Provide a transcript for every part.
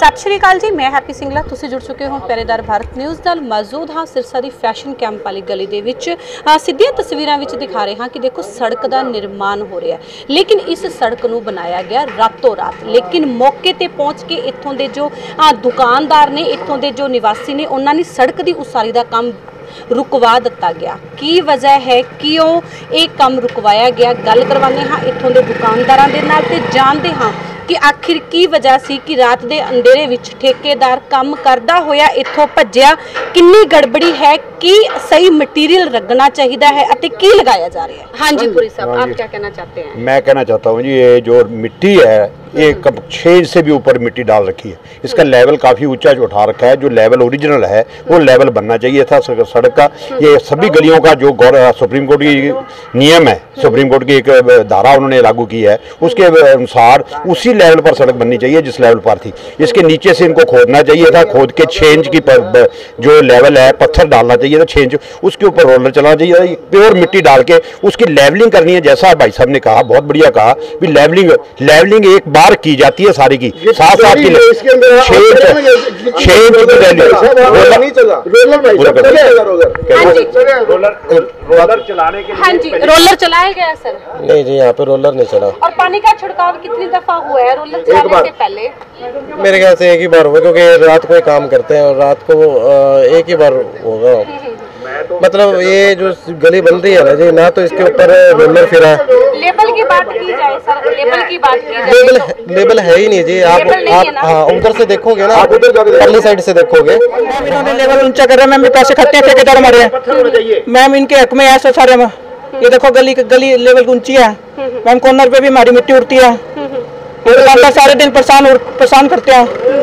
सत श्री अकाल जी, मैं हैप्पी सिंगला। तुसीं जुड़ चुके हो पहरेदार भारत न्यूज़ नाल। मौजूद हाँ सिरसा दी फैशन कैंप वाली गली दे विच सीधियां तस्वीरां विच दिखा रहे हाँ कि देखो सड़क का निर्माण हो रहा है, लेकिन इस सड़क नूं बनाया गया रातों रात। लेकिन मौके ते पहुँच के इत्थों दे जो दुकानदार ने, इत्थों दे जो निवासी ने, उन्होंने सड़क की उसारी का काम रुकवा दिता गया। की वजह है, क्यों ये काम रुकवाया गया, गल करवाने हाँ इत्थों दे दुकानदारां दे नाल ते जानते हाँ कि आखिर की वजह सी कि रात दे अंधेरे विच ठेकेदार काम करदा होया इत्थों भज्जिया। किन्नी गड़बड़ी है, कि सही मटीरियल लगना चाहिए है अते की लगाया जा रहा है। हाँ जी पुरी साहब, आप क्या कहना चाहते हैं? मैं कहना चाहता हूँ जी, ये जो मिट्टी है ये 6 इंच से भी ऊपर मिट्टी डाल रखी है। इसका लेवल काफ़ी ऊंचा जो उठा रखा है, जो लेवल ओरिजिनल है वो लेवल बनना चाहिए था सड़क का। ये सभी गलियों का जो सुप्रीम कोर्ट की नियम है, सुप्रीम कोर्ट की एक धारा उन्होंने लागू की है, उसके अनुसार उसी लेवल पर सड़क बननी चाहिए जिस लेवल पर थी। इसके नीचे से इनको खोदना चाहिए था, खोद के 6 इंच की जो लेवल है पत्थर डालना चाहिए था 6 इंच, उसके ऊपर रोलर चलाना चाहिए, प्योर मिट्टी डाल के उसकी लेवलिंग करनी है। जैसा भाई साहब ने कहा, बहुत बढ़िया कहा भी लेवलिंग एक बार की जाती है सारी की, साथ साथ की 6 इंच रोलर चलाने के लिए। हाँ जी, रोलर चलाया गया सर? नहीं जी, यहाँ पे रोलर नहीं चला। और पानी का छिड़काव कितनी दफा हुआ है रोलर चलाने से पहले? मेरे ख्याल से एक ही बार हुआ, क्योंकि रात को काम करते हैं और रात को एक ही बार होगा। मतलब ये जो गली बन रही है ना जी, ना तो इसके ऊपर रोलर फिरा है। लेबल की बात की जाए सर, लेबल की बात की जाए, लेबल है ही नहीं जी। आप हाँ उधर से देखोगे ना, आप उधर पहली साइड से देखोगे। मैम इन्होंने लेवल ऊंचा कर रहे हैं, मैम पैसे खाते हैं ठेकेदार हमारे, मैम इनके हक में ऐसा सारे। ये देखो गली लेवल ऊंची है मैम, कॉर्नर पे भी हमारी मिट्टी उड़ती है, दुकानदार सारे दिन परेशान करते हैं।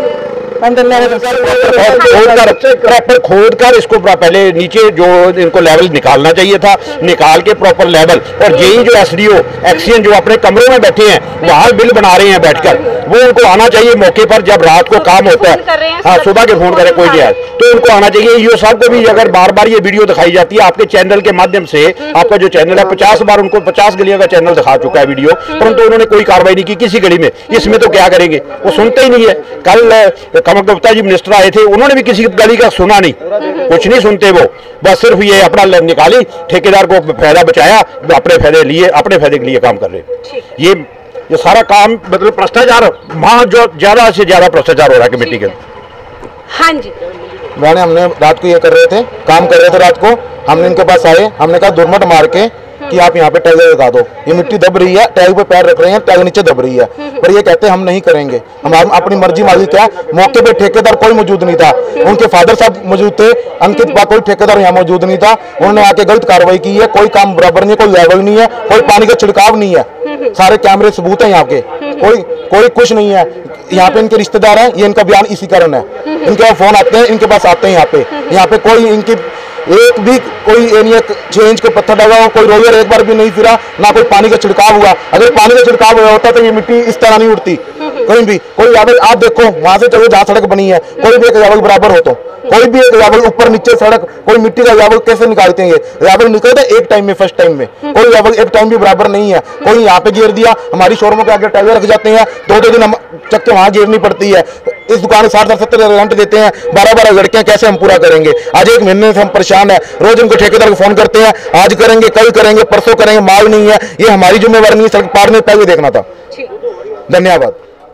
प्रॉपर खोद कर इसको पहले नीचे जो इनको लेवल निकालना चाहिए था, निकाल के प्रॉपर लेवल। और यही जो एसडीओ एक्सीएन जो अपने कमरों में बैठे हैं वहां बिल बना रहे हैं बैठकर, वो उनको आना चाहिए मौके पर जब रात को काम होता है। हाँ, सुबह के फोन करें कोई नहीं तो उनको आना चाहिए। ईओ साहब को भी अगर बार बार ये वीडियो दिखाई जाती है आपके चैनल के माध्यम से, आपका जो चैनल है 50 बार उनको 50 गलियों का चैनल दिखा चुका है वीडियो, परंतु उन्होंने कोई कार्रवाई नहीं की किसी गली में। इसमें तो क्या करेंगे, वो सुनते ही नहीं है। कल कमल गुप्ता जी मिनिस्टर आए थे, उन्होंने भी किसी गली का सुना नहीं, कुछ नहीं सुनते वो, बस सिर्फ ये अपना निकाली, ठेकेदार को फायदा बचाया, अपने फायदे लिए, अपने फायदे के लिए काम कर रहे। ये सारा काम मतलब भ्रष्टाचार, वहां जो ज्यादा से ज्यादा भ्रष्टाचार हो रहा है कमेटी के अंदर। हाँ जी, हमने रात को ये कर रहे थे, काम कर रहे थे रात को, हमने इनके पास आए, हमने कहा दुर्मट मार के कि आप यहाँ पे टैग लगा दो, ये मिट्टी दब रही है, टैग पे पैर रख रहे हैं, टैग नीचे दब रही है, पर ये कहते हैं हम नहीं करेंगे, हम अपनी मर्जी मांगी। क्या मौके पे ठेकेदार कोई मौजूद नहीं था, उनके फादर साहब मौजूद थे, अंकित कोई ठेकेदार यहाँ मौजूद नहीं था, उन्होंने आके गलत कार्रवाई की है। कोई काम बराबर नहीं है, कोई लेवल नहीं है, कोई पानी का छिड़काव नहीं है, सारे कैमरे सबूत है यहाँ के, कोई कुछ नहीं है। यहाँ पे इनके रिश्तेदार हैं, ये इनका बयान इसी कारण है, इनके फोन आते हैं, इनके पास आते हैं। यहाँ पे कोई इनकी एक भी कोई 6 इंच के पत्थर लगा हो, कोई रोलर एक बार भी नहीं फिरा, ना कोई पानी का छिड़काव हुआ। अगर पानी का छिड़काव हुआ होता तो ये मिट्टी इस तरह नहीं उड़ती कहीं भी। कोई लेवल आप देखो वहां से चलो जहाँ सड़क बनी है, कोई भी एक लेवल बराबर हो तो कोई भी एक लेवल ऊपर नीचे सड़क, कोई मिट्टी का लेवल कैसे निकालते हैं? ये लेवल निकलता है एक टाइम में, फर्स्ट टाइम में कोई लेवल एक टाइम भी बराबर नहीं है। कोई यहाँ पे गिर दिया, हमारी शोरूमों के आगे टाइगर रख जाते हैं, 2-2 दिन हम चक्के वहां गिरनी पड़ती है। इस दुकान में 60-70 रेंट देते हैं, 12-12 लड़कियां कैसे हम पूरा करेंगे? आज 1 महीने से हम परेशान है, रोज इनको ठेकेदार को फोन करते हैं, आज करेंगे, कल करेंगे, परसों करेंगे, माल नहीं है। ये हमारी जिम्मेवारी नहीं है, सड़क पार में पहले देखना था। धन्यवाद।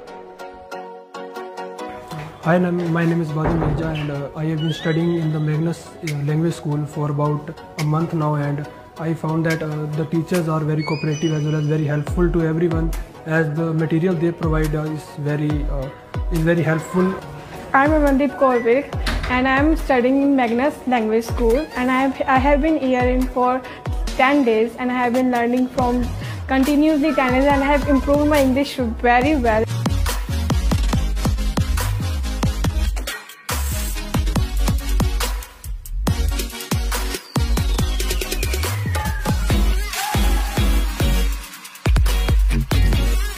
Hi, my name is Badul Mirza and I have been studying in the Magnus language school for about a month now, and I found that the teachers are very cooperative as well as very helpful to everyone, as the material they provide is very helpful. I'm Amandeep Kaur and I am studying in Magnus language school, and I have been here for 10 days and I have been learning from continuously 10 days and I have improved my English very well.